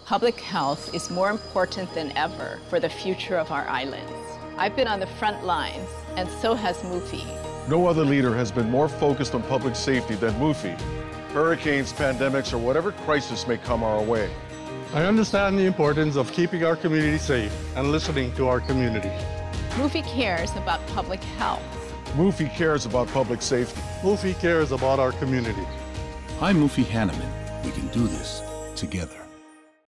Public health is more important than ever for the future of our islands. I've been on the front lines, and so has Mufi. No other leader has been more focused on public safety than Mufi. Hurricanes, pandemics, or whatever crisis may come our way. I understand the importance of keeping our community safe and listening to our community. Mufi cares about public health. Mufi cares about public safety. Mufi cares about our community. I'm Mufi Hannemann. We can do this together.